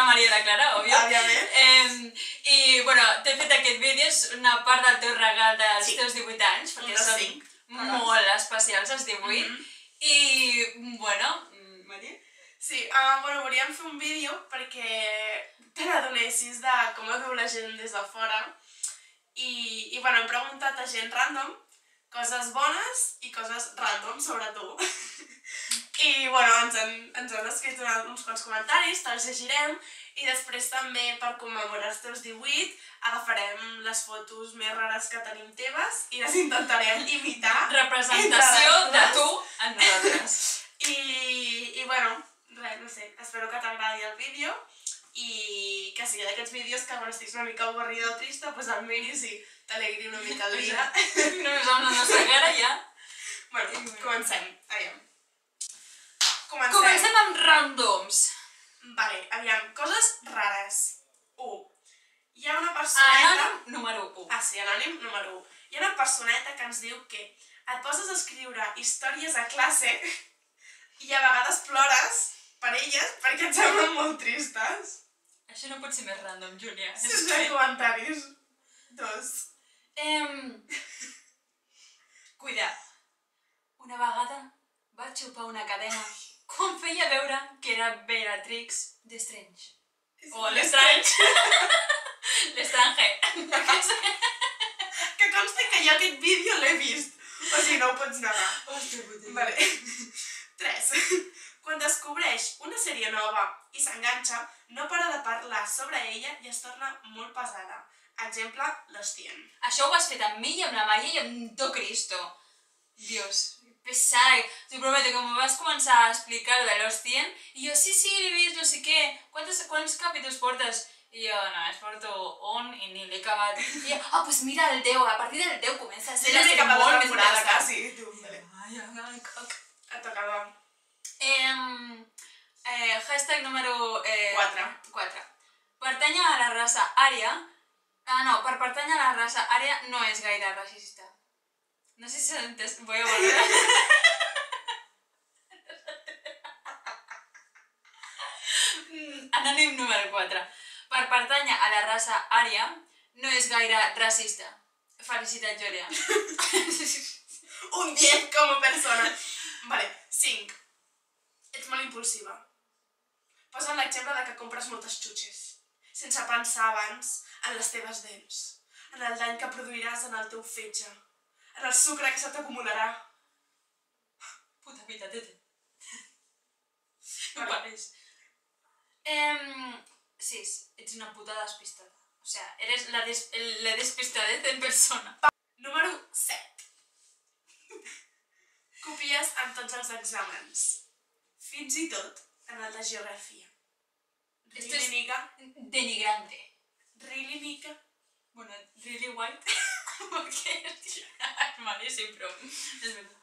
Maria i la Clara, òbvio. Òbviament. I, bueno, t'he fet aquest vídeo, és una part del teu regal dels teus 18 anys, perquè són molt especials els 18. I, bueno, Maria? Sí, bueno, volíem fer un vídeo perquè te n'adonessis de com ho veu la gent des de fora. I, bueno, hem preguntat a gent random coses bones i coses random sobre tu. I, bueno, ens han escrit uns quants comentaris, te'ls llegirem, i després també per commemorar els teus 18 agafarem les fotos més rares que tenim teves i les intentarem imitar. Representació de tu en nosaltres. I, bueno, res, no sé, espero que t'agradi el vídeo i que sigui d'aquests vídeos que quan estiguis una mica avorrida o trista, doncs el miris i t'alegri una mica el dia. Només amb la nostra cara ja. Bueno, comencem. Aviam. Comencem amb randoms. Vale, aviam, coses rares. 1. Hi ha una personeta... Anònim número 1. Ah, sí, anònim número 1. Hi ha una personeta que ens diu que et poses a escriure històries a classe i a vegades plores per elles perquè et semblen molt tristes. Això no pot ser més random, Júlia. Sí, és comentaris. 2. Cuida. Una vegada va xupar una cadena quan feia veure que era Bellatrix d'Estrange. O l'Estrange. L'Estrange. Que consti que jo aquest vídeo l'he vist. O sigui, no ho pots negar. Hòstia puta. Vale. 3. Quan descobreix una sèrie nova i s'enganxa, no para de parlar sobre ella i es torna molt pesada. Exemple, l'Hostien. Això ho has fet amb mi i amb la Maia i amb tot Cristo. Dios, pesada. T'ho prometo que me vas començar a explicar de l'Hostien i jo, sí, l'he vist, no sé què. Quants capítols portes? I jo, no, es porto un i ni l'he acabat. I jo, pues mira el 10, a partir del 10 comença a ser la sèrie molt més interessant. Ai, coc. Et tocava. Hashtag número 4. Pertànyer a la raça ària. No, per pertànyer a la raça ària no és gaire racista. No sé si s'ha entès. Voy a volver. Anònim número 4. Per pertànyer a la raça ària no és gaire racista. Felicitat, Júlia. Un 10 com a persona. Vale, 5. Ets molt impulsiva. Posa l'exemple de que compres moltes xutxes, sense pensar abans en les teves dents, en el dany que produiràs en el teu fetge, en el sucre que se t'acumularà. Puta vida, tete. No pares. 6. Ets una puta despistada. O sea, eres la despistadez en persona. Número 7. Copies en tots els exàmens, fins i tot en el de geografia. Esto es denigrante. Really, Nika? Bueno, really white. Porque es malísimo, pero es verdad.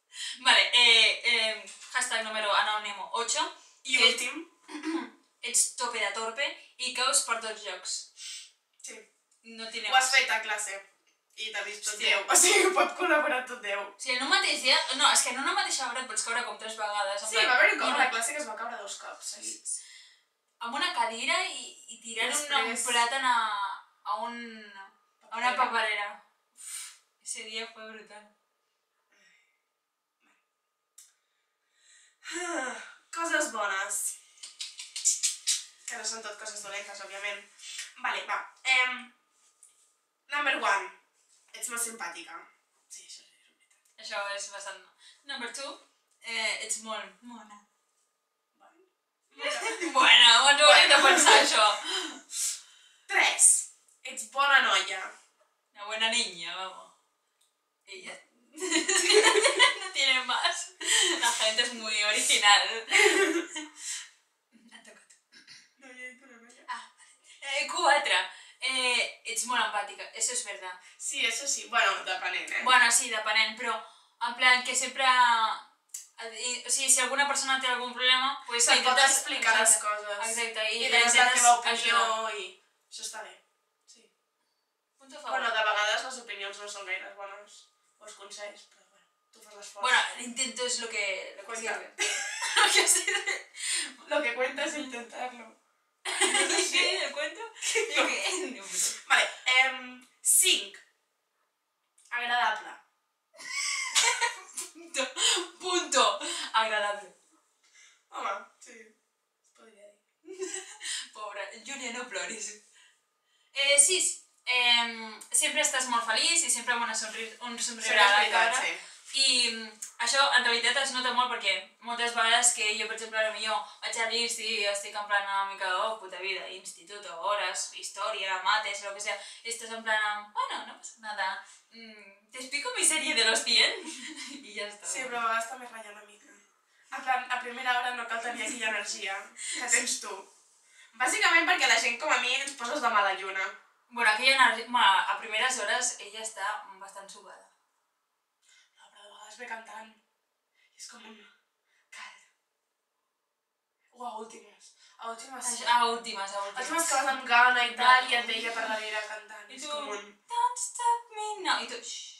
Vale, hashtag número anónimo 8. I últim. Ets tope de torpe i caus per tots jocs. Sí. No tiene Ho has fet a classe. I t'ha vist tot 10. O sigui, pot col·laborar tot 10. O sigui, en un mateix dia... No, és que en una mateixa hora et pots caure com 3 vegades. Sí, va haver un cop a la classe que es va caure 2 cops seguits. Amb una cadira i tirant un plàtan a una paperera. Ese dia fue brutal. Coses bones. Que no són tot coses dolentes, òbviament. Vale, va. Number 1. Ets molt simpàtica. Sí, això és veritat. Això és bastant... Number 2. Ets molt mona. Bueno, ens ho hauríem de pensar, això. 3. Ets bona noia. Una buena niña, vamos. Ella... No tiene más. La gente es muy original. Ha tocat. No, jo he dit una noia. 4. Ets molt empàtica, eso es verdad. Sí, eso sí. Bueno, depenent, Bueno, sí, depenent, però en plan que sempre... O sigui, si alguna persona té algun problema, pues se't pot explicar les coses. Exacte, i tens la teva opinió i... Això està bé. Sí. Punto a favor. Bueno, de vegades les opinions no són gaire bones, o els consells, però bueno, tu fas l'esforç. Bueno, l'intento és lo que sirve. Lo que cuenta es intentarlo. No sé què, el cuento? Jo què? No, Vale, 5. Agradable. Punto. Agradable. Home, sí, es podria dir. Pobre, Júlia, no ploris. 6. Sempre estàs molt feliç i sempre amb un somriure a la cara. Sí. I això en realitat es nota molt perquè moltes vegades que jo, per exemple, potser vaig a l'Insti i estic en plan una mica de puta vida, institut o hores, història, mates, lo que sea, i estàs en plan, bueno, no pasa nada, te explico mi serie de los 100 i ja està. Sí, però a vegades també ratlla una mica. En plan, a primera hora no cal tenir aquella energia que tens tu. Bàsicament perquè la gent com a mi ens poses de mala lluna. Bueno, aquella energia, a primeres hores ella està bastant subada. No, però de vegades ve cantant. I és com un... Calla. O a últimes. A últimes sí. A últimes. A últimes que vas amb gana i tal, i et veia per darrere cantant. I És tu, com un... don't stop me now. I tu, xxxt.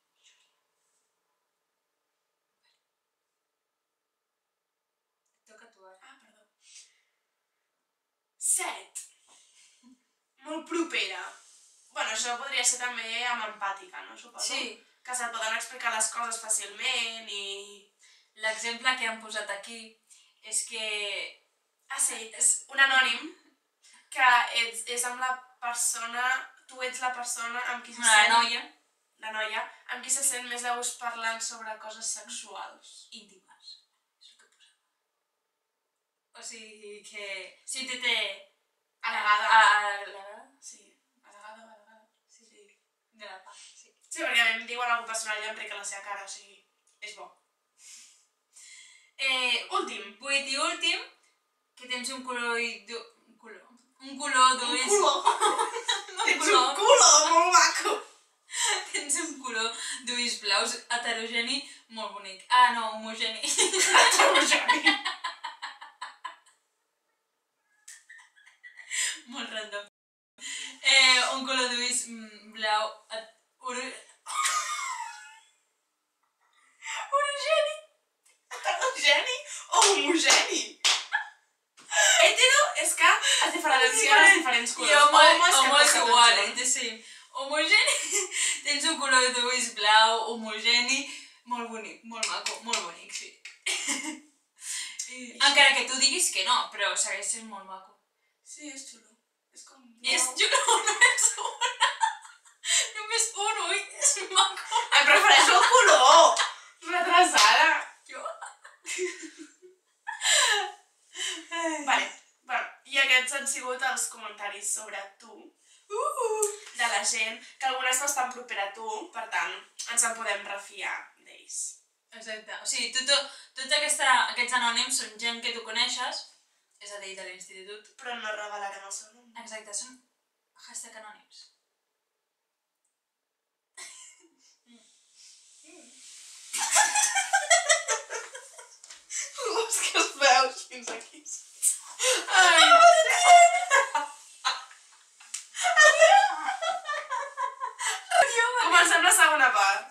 Toca tu ara. Ah, perdó. 7. Molt propera. Bueno, això podria ser també amb empàtica, no? Suposo. Sí. Que se't poden explicar les coses fàcilment i... L'exemple que han posat aquí és que... Ah, sí, és un anònim que és amb la persona... Tu ets la persona amb qui se sent... La noia. La noia, amb qui se sent més a gust parlant sobre coses sexuals. Íntimes. És el que posava. O sigui que... Siéntete... Halagada. Halagada. Sí, halagada. Sí. De la paz, sí. Sí, perquè a mi em diuen algú personal i em rica la seva cara, o sigui, és bo. Últim. 8 i últim, que tens un color i... Un color d'ulls... Un color. No, Tens un color molt maco. Tens un color d'ulls blaus heterogeni molt bonic. Ah, no, homogeni. Heterogeni. Molt random. Un color d'ulls blau... Orogeni. Heterogeni o homogeni? Hetero és que es diferencia els diferents colors. I homo és passa igual, tot. és sí. Homogeni, tens un color d'ulls blau, homogeni, molt bonic, molt maco, molt bonic, sí. Encara que tu diguis que no, però segueix sent molt maco. Sí, és xulo. És com... És xulo, només una. Només un ull és maco. Em prefereixo el color! Retrasada! Jo? Vale, bueno, i aquests han sigut els comentaris sobre tu, de la gent, que alguna és bastant propera a tu, per tant, ens en podem refiar d'ells. Exacte. O sigui, tots aquests anònims són gent que tu coneixes, és a dir, de l'institut. Però no revelarem el seu nom. Exacte, són #anònims. És que els veus fins aquí. Ai! Comencem la segona part.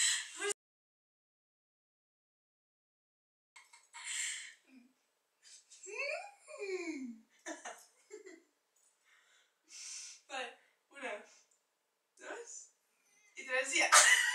Vale, 1, 2 i 3 ja.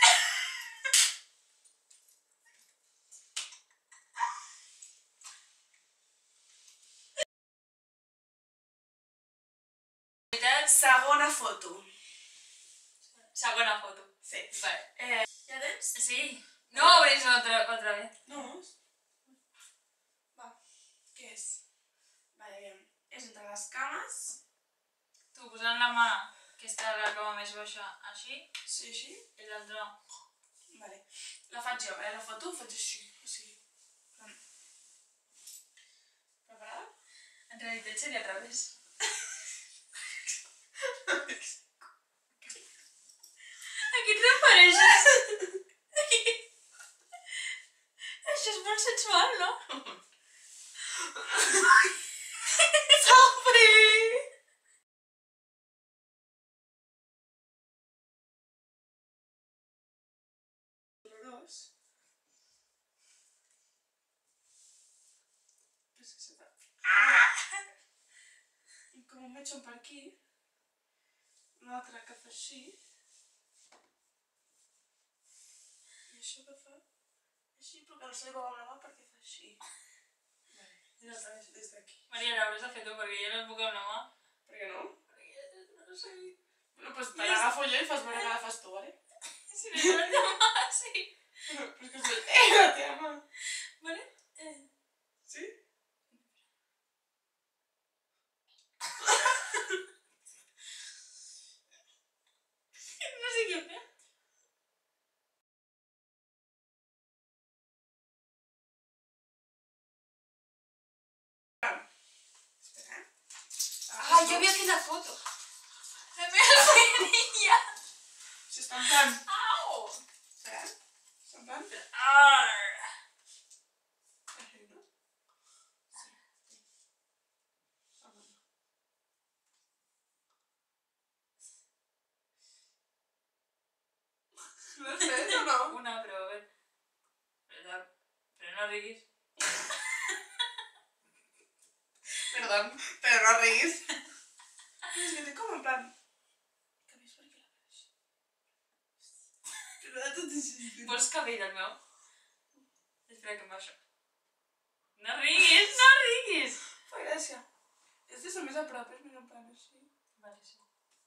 Segona foto. Segona foto. Sí. Vale. Ja tens? Sí. No obris otra vez. No. Va, què és? Vale, aviam. És entre les cames. Tu posant la mà, que està la cama més baixa, així, Sí, així. i l'altra... Vale. La faig jo, la foto ho faig així. O sigui... Preparada? En realitat seria al revés. Aquí et refereixes? Això és molt sensual, no? Sobre! Dolorós. Però és que se t'ha... un metge per aquí, un altre que fa així, i això que fa així, però que no se li veu amb la mà perquè fa així. Vale, i l'altre des d'aquí. Maria, l'hauràs de fer tu, perquè jo no et puc amb la mà. Per què no? Perquè no sé... Bueno, doncs te l'agafo jo i fas veure que la fas tu, vale? Si no és la teva mà, sí. Però és que soy la teva mà. Vale? Sí? No sé què fer. Espera. Ah, jo havia fet la foto. La meva espinilla. Si està en plan. Au! Espera. Està en plan. Arr. Així, no? Sí. Està en plan. L'has fet o no? Una, però a veure. Però no riguis. Perdó, però no riguis. És que té com en plan... Que ves per aquí la veus? Però de tot així. Vols cabell el meu? Espera que em baixo. No riguis, no riguis! Fa gràcia. Este és el més a prop, és més en plan així. Vale, sí.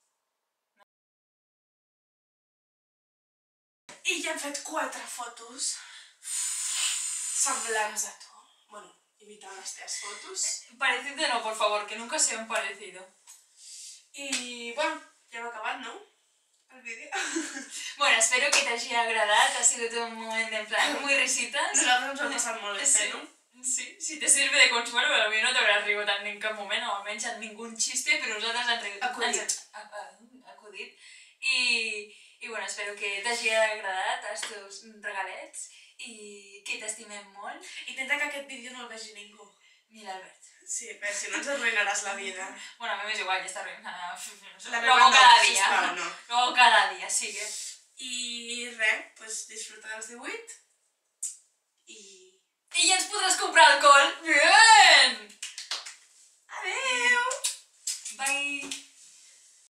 I ja hem fet 4 fotos semblants a tu. Bueno, imitant les teves fotos. Parecido no, por favor, que nunca sea un parecido. I, bueno, ja hem acabat, no? El vídeo. Bueno, espero que t'hagi agradat, ha sigut un moment en plan muy risitas. Nosaltres ens ho hem passat molt bé, Sí. no? Sí, si te sirve de consuelo, però potser no t'hauràs rigut en cap moment, o almenys en ningún xiste, però nosaltres ens rigut. Acudit. Acudit. I bueno, espero que t'hagi agradat els teus regalets i que t'estimem molt. Intenta que aquest vídeo no el vegi ningú. Mira, Albert. Sí, però si no ens arruïnaràs la vida. Bueno, a mi m'és igual, ja està arruïnada. La Lo meva hago no, cada día. sisplau, no. Lo hago cada día, sí que... I res, doncs disfrutar dels 18 i... I ja ens podràs comprar alcohol.